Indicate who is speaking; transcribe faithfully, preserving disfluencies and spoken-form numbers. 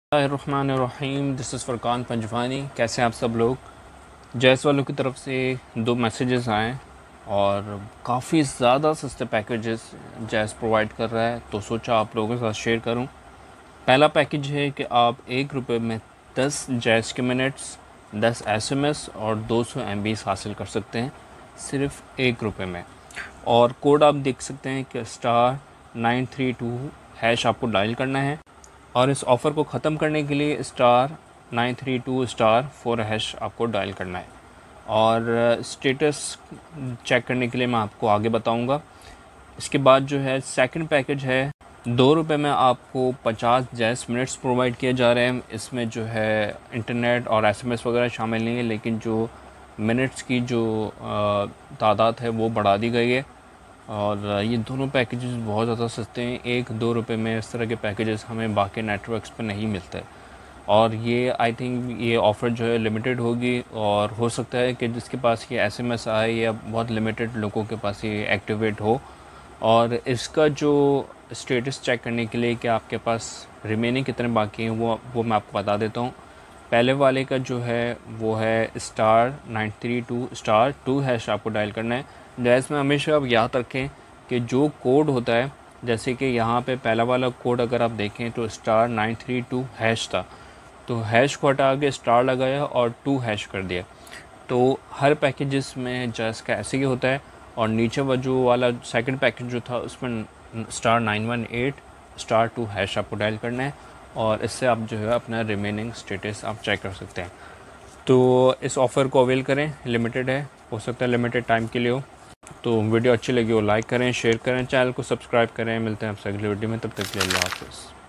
Speaker 1: बिस्मिल्लाहिर्रहमानिर्रहीम। This is Furqan Panjwani. कैसे हैं आप सब लोग? जैस वालों की तरफ से दो मैसेजेस आए और काफ़ी ज़्यादा सस्ते पैकेजेस जैस प्रोवाइड कर रहा है, तो सोचा आप लोगों के साथ शेयर करूं। पहला पैकेज है कि आप एक रुपये में दस जैस के मिनट्स, दस एसएमएस और दो सौ एमबीज़ हासिल कर सकते हैं सिर्फ़ एक रुपये में। और कोड आप देख सकते हैं कि star nine three two hash आपको डायल करना है और इस ऑफ़र को ख़त्म करने के लिए star nine three two star four hash आपको डायल करना है। और स्टेटस चेक करने के लिए मैं आपको आगे बताऊंगा। इसके बाद जो है सेकंड पैकेज है, दो रुपये में आपको पचास जैस मिनट्स प्रोवाइड किए जा रहे हैं। इसमें जो है इंटरनेट और एसएमएस वगैरह शामिल नहीं है, लेकिन जो मिनट्स की जो तादाद है वो बढ़ा दी गई है। और ये दोनों पैकेजेस बहुत ज़्यादा सस्ते हैं। एक दो रुपये में इस तरह के पैकेजेस हमें बाकी नेटवर्क्स पर नहीं मिलते। और ये आई थिंक ये ऑफ़र जो है लिमिटेड होगी, और हो सकता है कि जिसके पास ये एसएमएस आए या बहुत लिमिटेड लोगों के पास ये एक्टिवेट हो। और इसका जो स्टेटस चेक करने के लिए कि आपके पास रिमेनिंग कितने बाकी हैं वो वो मैं आपको बता देता हूँ। पहले वाले का जो है वो है star nine three two star two hash आपको डायल करना है। जैसे में हमेशा आप याद रखें कि जो कोड होता है, जैसे कि यहाँ पे पहला वाला कोड अगर आप देखें तो star nine three two hash था, तो हैश को हटा के स्टार लगाया और टू हैश कर दिया। तो हर पैकेजेस में जैस का ऐसे ही होता है। और नीचे वो जो वाला सेकंड पैकेज जो था उसमें star nine one eight star two hash आपको डायल करना है, और इससे आप जो है अपना रिमेनिंग स्टेटस आप चेक कर सकते हैं। तो इस ऑफ़र को अवेल करें, लिमिटेड है, हो सकता है लिमिटेड टाइम के लिए हो। तो वीडियो अच्छी लगी हो लाइक करें, शेयर करें, चैनल को सब्सक्राइब करें। मिलते हैं आपसे अगली वीडियो में, तब तक के लिए अल्लाह हाफ़िज़।